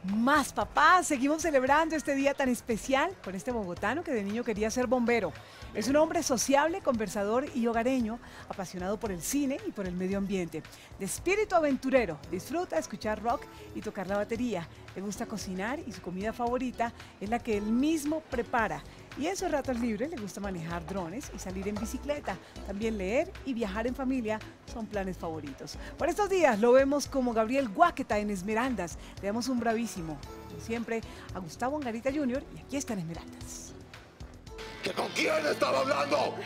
Más papás, seguimos celebrando este día tan especial con este bogotano que de niño quería ser bombero. Es un hombre sociable, conversador y hogareño, apasionado por el cine y por el medio ambiente. De espíritu aventurero, disfruta escuchar rock y tocar la batería. Le gusta cocinar y su comida favorita es la que él mismo prepara. Y en sus ratos libres le gusta manejar drones y salir en bicicleta. También leer y viajar en familia son planes favoritos. Por estos días lo vemos como Gabriel Guáqueta en Esmeraldas. Le damos un bravísimo, como siempre, a Gustavo Angarita Jr. y aquí está en Esmeraldas. ¿Que con quién estaba hablando?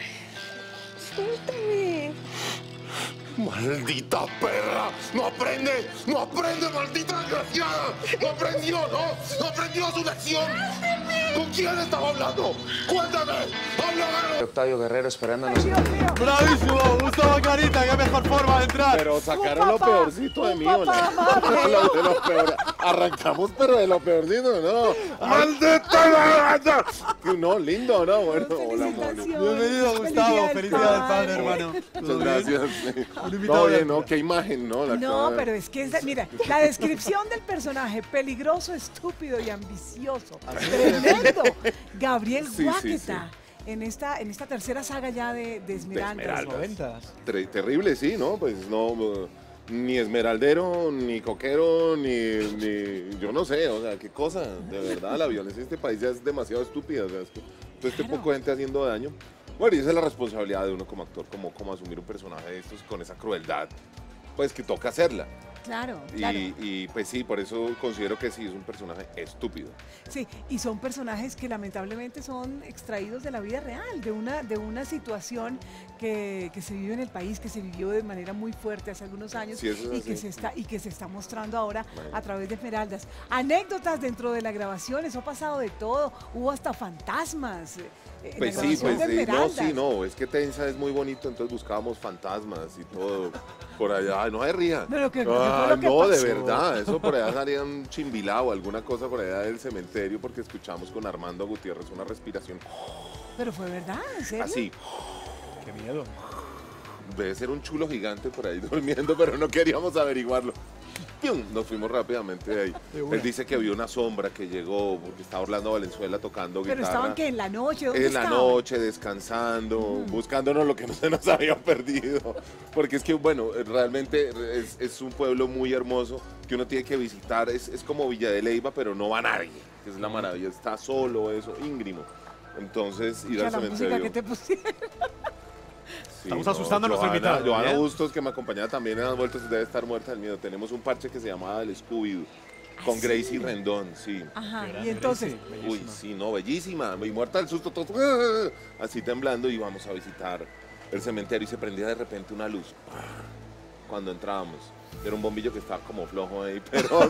Suéltame. ¡Maldita perra! ¡No aprende! ¡No aprende, maldita desgraciada! ¡No aprendió, no! ¡No aprendió su lección! ¿Con quién estaba hablando? ¡Cuéntame! ¡Habla! Octavio Guerrero esperándonos. Dios mío. ¡Bravísimo! Gustavo Angarita, qué mejor forma de entrar. Pero sacaron Un lo papá, peorcito de un mí, papá amable. de lo peor. Arrancamos, pero de lo peorcito, ¿no? ¡Maldita! No, lindo, ¿no? Bueno, hola, Moni. Felicitaciones. Bienvenido, Gustavo. Felicidades, padre, hermano. Muchas gracias. Un invitado Oye, de- no, qué imagen, ¿no? No, pero es que, mira, la descripción del personaje, peligroso, estúpido y ambicioso. Tremendo. Gabriel Sí, sí, Guáqueta. En esta tercera saga ya de Esmeraldas. Esmeraldas. 90s. Terrible, sí, ¿no? Pues no, ni esmeraldero, ni coquero, yo no sé, o sea, qué cosa. De verdad, la violencia en este país ya es demasiado estúpida. O sea, es que toda este Claro. poco de gente haciendo daño. Bueno, y esa es la responsabilidad de uno como actor, como asumir un personaje de estos con esa crueldad, pues que toca hacerla. Claro, Y, claro. y, pues sí, por eso considero que sí es un personaje estúpido. Sí, y son personajes que lamentablemente son extraídos de la vida real, de una situación que se vive en el país, que se vivió de manera muy fuerte hace algunos años Sí, eso es y así. que se está mostrando ahora Bueno. a través de Esmeraldas. Anécdotas dentro de la grabación, eso ha pasado de todo, hubo hasta fantasmas. En Pues la sí, grabación pues de sí, no, Esmeraldas. sí, no, es que Tensa es muy bonito, entonces buscábamos fantasmas y todo por allá. Ay, no se ría. Pero ¿qué fue lo que no, de pasó? verdad, eso por allá salía un chimbilao, alguna cosa por allá del cementerio, porque escuchamos con Armando Gutiérrez una respiración Pero fue verdad, ¿en serio? así. Qué miedo. Debe ser un chulo gigante por ahí durmiendo, pero no queríamos averiguarlo. ¡Pium! Nos fuimos rápidamente de ahí. De una. Él dice que vio una sombra que llegó porque estaba Orlando Valenzuela tocando Pero guitarra. estaban que en la noche, ¿dónde En la estaban? noche, descansando, buscándonos lo que no se nos había perdido. Porque es que, bueno, realmente es un pueblo muy hermoso que uno tiene que visitar. Es como Villa de Leyva, pero no va nadie. Que es la maravilla. Está solo, eso, íngrimo. Entonces, ir Escucha al la música cementerio. que te pusieron. Sí, Estamos asustando a nuestro Johanna- invitado, Johanna ¿bien? Bustos, que me acompañaba también en las vueltas, debe estar muerta del miedo. Tenemos un parche que se llamaba el Scooby-Doo. Con ¿sí? Gracie Rendón, sí. Ajá, Qué y grande, entonces, sí, Uy, bellísima. sí, no, bellísima. Y muerta del susto, todo, así temblando, y íbamos a visitar el cementerio y se prendía de repente una luz. Cuando entrábamos. Era un bombillo que estaba como flojo ahí,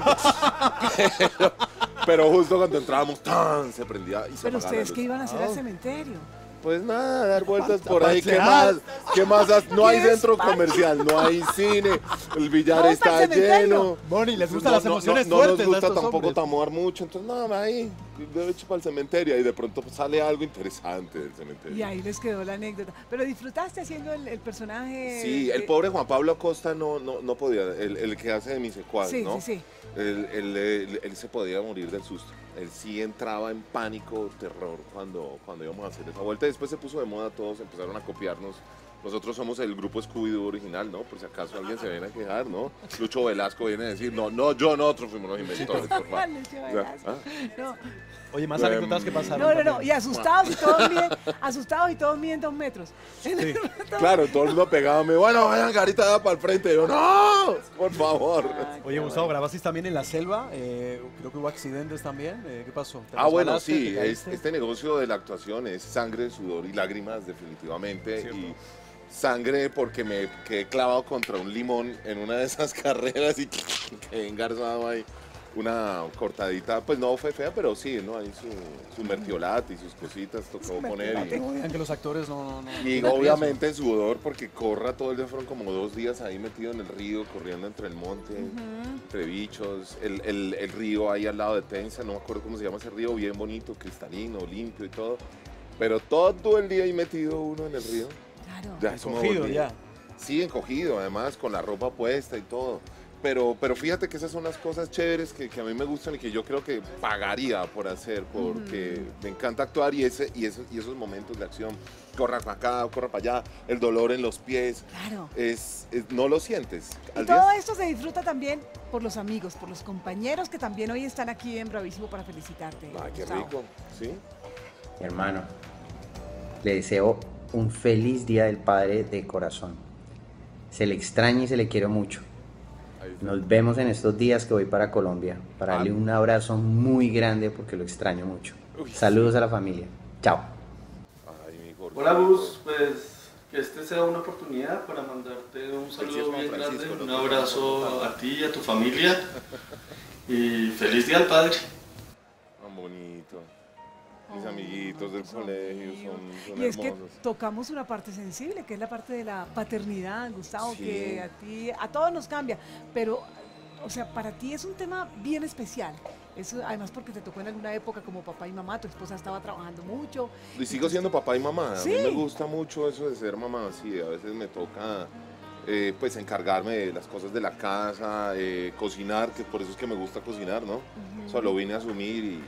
pero justo cuando entrábamos, ¡tan! Se prendía y se pero apagaba la ustedes luz. qué iban a hacer al cementerio. Pues nada, dar vueltas por ahí. ¿Qué pasear. más? ¿Qué más? No hay ¿Qué centro espanto? comercial, no hay cine, el billar Vamos está al cementerio. lleno. Bonnie, les gustan No, las no, emociones no, fuertes No a nos gusta estos tampoco hombres. tamuar mucho, entonces nada, ahí, de hecho para el cementerio, y de pronto pues, sale algo interesante del cementerio. Y ahí les quedó la anécdota. Pero disfrutaste haciendo el personaje. Sí, el pobre Juan Pablo Acosta no podía, el que hace de mi secuaz, Sí, ¿no? sí, sí. Él se podía morir del susto. Él sí entraba en pánico, terror cuando íbamos a hacer esa vuelta. Después se puso de moda, todos empezaron a copiarnos. Nosotros somos el grupo Scooby-Doo original, ¿no? Por si acaso alguien se viene a quejar, ¿no? Lucho Velasco viene a decir, nosotros fuimos los inventores, por favor. Vale, Lucho Velasco. ¿Ah? No, Oye, más anécdotas que pasaron. no, también. y asustados y todos miden 2 metros. Claro, todo el mundo pegándome, bueno, vayan carita para el frente. Y yo, no, por favor. Oye, Gustavo, grabasteis también en la selva. Creo que hubo accidentes también. ¿Qué pasó? ¿Te Bueno, resbalaste? sí, ¿Te caíste? este negocio de la actuación es sangre, sudor y lágrimas, definitivamente. Cierto. Y sangre porque me quedé clavado contra un limón en una de esas carreras y quedé engarzado ahí. Una cortadita, pues no fue fea, pero sí, ¿no? Ahí su mertiolate y sus cositas tocó poner. Tengo idea que los actores no Y no obviamente sudor porque corra todo el día, fueron como 2 días ahí metido en el río, corriendo entre el monte, entre bichos, el río ahí al lado de Tensa, no me acuerdo cómo se llama ese río, bien bonito, cristalino, limpio y todo, pero todo el día ahí metido uno en el río. Claro. Ya, eso me Encogido volví. ya. Sí, encogido, además con la ropa puesta y todo. pero fíjate que esas son las cosas chéveres que a mí me gustan y que yo creo que pagaría por hacer, porque me encanta actuar y esos momentos de acción, corra para acá, corra para allá, el dolor en los pies, Claro. no lo sientes. Y todo esto se disfruta también por los amigos, por los compañeros que también hoy están aquí en Bravísimo para felicitarte. Ay, qué Gustavo. rico, ¿sí? Mi hermano, le deseo un feliz Día del Padre de corazón. Se le extraña y se le quiere mucho. Nos vemos en estos días que voy para Colombia, para darle un abrazo muy grande porque lo extraño mucho. Saludos a la familia. Chao. Ay, mi Jorge. Hola Gus, pues que este sea una oportunidad para mandarte un saludo bien grande, un abrazo a ti y a tu familia y feliz Día al Padre. Tan bonito. Mis amiguitos del colegio son Y es que hermosos. tocamos una parte sensible, que es la parte de la paternidad, Gustavo, Sí. que a todos nos cambia, pero, o sea, para ti es un tema bien especial. Eso, además porque te tocó en alguna época como papá y mamá, tu esposa estaba trabajando mucho. Y sigo siendo papá y mamá. Sí. A mí me gusta mucho eso de ser mamá. Sí, a veces me toca pues encargarme de las cosas de la casa, cocinar, que por eso es que me gusta cocinar, ¿no? O sea, lo vine a asumir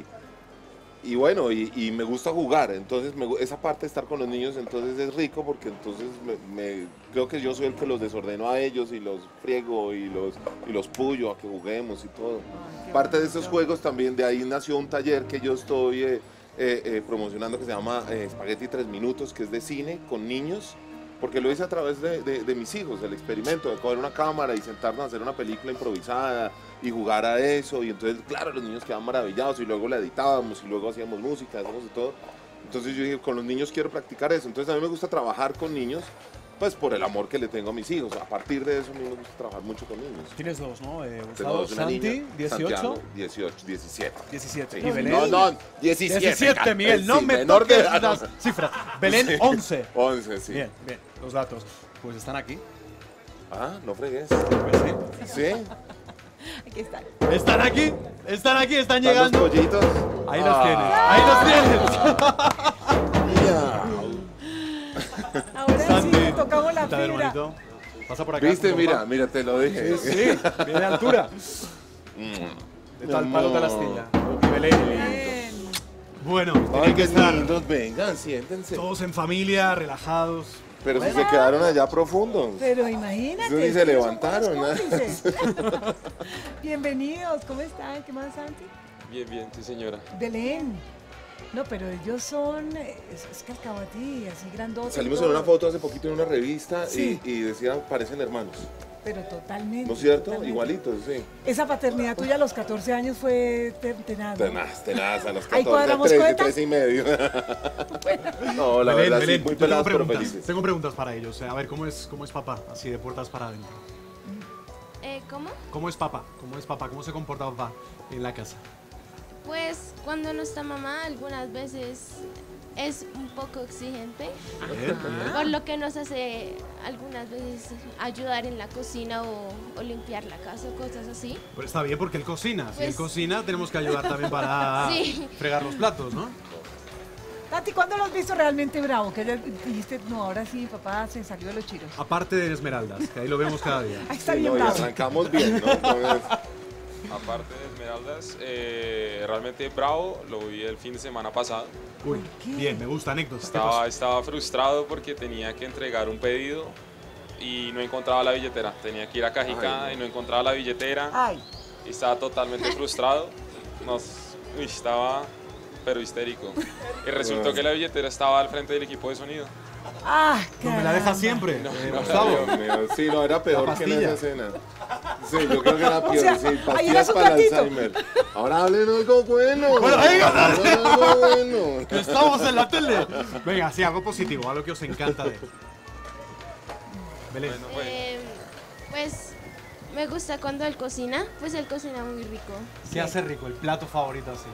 y bueno, y me gusta jugar. Entonces, esa parte de estar con los niños entonces es rico porque entonces creo que yo soy el que los desordeno a ellos y los friego y los puyo a que juguemos y todo. Ay, qué Parte de bonito. esos juegos también, de ahí nació un taller que yo estoy promocionando que se llama Espagueti 3 Minutos, que es de cine con niños, porque lo hice a través de mis hijos, el experimento de coger una cámara y sentarnos a hacer una película improvisada y jugar a eso, y entonces, claro, los niños quedaban maravillados y luego la editábamos y luego hacíamos música, hacíamos de todo. Entonces yo dije, con los niños quiero practicar eso, entonces a mí me gusta trabajar con niños, pues por el amor que le tengo a mis hijos. A partir de eso a mí me gusta trabajar mucho con niños. Tienes dos, ¿no? Tengo Gustavo, dos, una Santi, niña, 18, Santiago, 18, 17. 17. Sí. Y Belén. No, 17. 17, Miguel, no Sí, me menor de toques edad, las no. cifras. Belén, Sí. 11. 11, sí. Bien, bien, los datos. Pues están aquí. Ah, no fregues. Pues sí. ¿Sí? Aquí está. Están aquí, están ¿Están llegando. los pollitos? Ahí los tienes, ahí los tienes. Mira. Ahora sí, Santi, te tocamos la ¿qué tal, fibra. hermanito? Pasa por acá. ¿Viste? con papá. Mira, te lo dije. Sí, viene de altura. De tal palo tal astilla. Y Belén. Bien. Bueno, Ay, tienen que qué estar lindos, vengan, siéntense. todos en familia, relajados. Pero si se quedaron allá profundos. Pero imagínate. Eso ni se son levantaron, buenos ¿no? cómplices. Bienvenidos, ¿cómo están? ¿Qué más, Santi? Bien, bien, sí señora. Belén. No, pero ellos son, es calcabatí, así grandotes. Salimos y en todo. una foto hace poquito en una revista Sí. y decían, parecen hermanos. Pero totalmente. ¿No es cierto? totalmente. Igualitos, sí. Esa paternidad tuya a los 14 años fue tenaz, ¿no? Tenaz, a los Ahí 14, cuadramos 13, cuentas. 13 y medio. No, la Belén, verdad, Belén, sí, muy yo tengo pelados, pero preguntas. felices. Tengo preguntas para ellos. A ver, ¿cómo es papá? Así de puertas para adentro. ¿Cómo? ¿Cómo es papá? ¿Cómo es papá? ¿Cómo se comporta papá en la casa? Pues cuando no está mamá, algunas veces es un poco exigente, Bien, bien. por lo que nos hace algunas veces ayudar en la cocina o limpiar la casa o cosas así. Pero está bien porque él cocina. Si él Pues- cocina, tenemos que ayudar también para Sí. fregar los platos, ¿no? Tati, ¿cuándo lo has visto realmente bravo? Que dijiste, no, ahora sí, papá se salió de los chiros. Aparte de Esmeraldas, que ahí lo vemos cada día. Ahí está Sí, bien no, y bravo. arrancamos bien, ¿no? Entonces, Aparte de Esmeraldas, realmente bravo, lo vi el fin de semana pasado. Uy, qué? bien, me gusta anécdotas. ¿Qué pasó? Estaba frustrado porque tenía que entregar un pedido y no encontraba la billetera. Tenía que ir a Cajicá Ay, no. y no encontraba la billetera Ay, y estaba totalmente frustrado. Estaba pero histérico. Y resultó que la billetera estaba al frente del equipo de sonido. ah, No me la dejas caramba. siempre, No, Gustavo. Dios mío, sí, no, era peor La que en pastilla. esa escena. Sí, yo creo que era peor, sea, sí, ahí era pastillas su para el platito. Alzheimer. Ahora hablen algo bueno. Bueno, ahí Hablen algo bueno. Que estamos en la tele. Venga, sí, algo positivo, algo que os encanta de él. Belén. Bueno, pues, Pues me gusta cuando él cocina, pues él cocina muy rico. ¿Qué hace rico? El plato favorito así.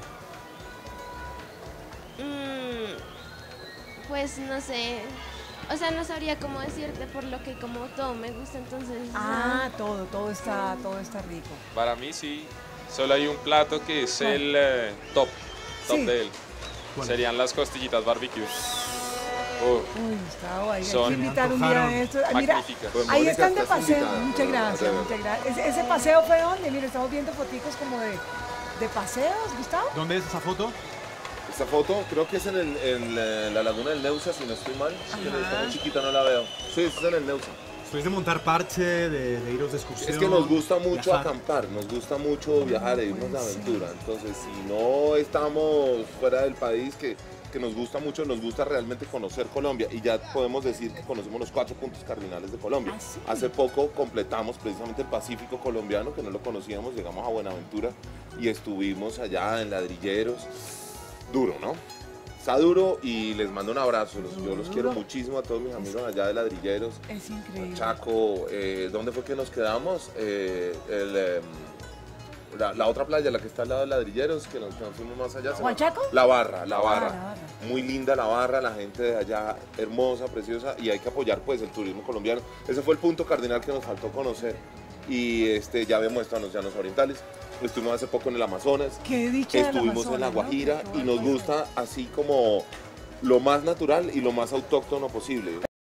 Pues no sé, o sea, no sabría cómo decirte por lo que como todo me gusta, entonces... Ah, todo está rico. para mí sí, solo hay un plato que es el top Sí. de él. ¿Cuál? Serían las costillitas barbecue. Uy, Gustavo, hay que Son invitar un día de esto. Mira, magníficas. Pues, ahí Mónica, están de estás paseo. invitada. Muchas gracias, muchas gracias. ¿Ese paseo fue dónde? Mira, estamos viendo foticos como de paseos, Gustavo. ¿Dónde es esa foto? Esta foto creo que es en la laguna del Neusa, si no estoy mal. Sí, que está muy chiquita, no la veo. Sí, es en el Neusa. ¿Sois de montar parche, de iros de excursión? Es que nos gusta mucho viajar? acampar, nos gusta mucho viajar e irnos de aventura. Entonces, si no estamos fuera del país, que nos gusta mucho, nos gusta realmente conocer Colombia. Y ya podemos decir que conocemos los 4 puntos cardinales de Colombia. ¿Ah, sí? Hace poco completamos precisamente el Pacífico colombiano, que no lo conocíamos, llegamos a Buenaventura y estuvimos allá en Ladrilleros. Duro, ¿no? Está duro y les mando un abrazo. Yo los quiero muchísimo a todos mis amigos allá de Ladrilleros. Es increíble. Chaco, ¿dónde fue que nos quedamos? La otra playa, la que está al lado de Ladrilleros, que nos fuimos más allá. ¿Huachaco? La Barra. La Barra. Muy linda La Barra, la gente de allá hermosa, preciosa, y hay que apoyar pues el turismo colombiano. Ese fue el punto cardinal que nos faltó conocer. Y ya vemos estos llanos orientales. Estuvimos hace poco en el Amazonas. Qué dicha del Estuvimos en La Amazonas, ¿no? Guajira Qué y nos bonito. gusta así como lo más natural y lo más autóctono posible.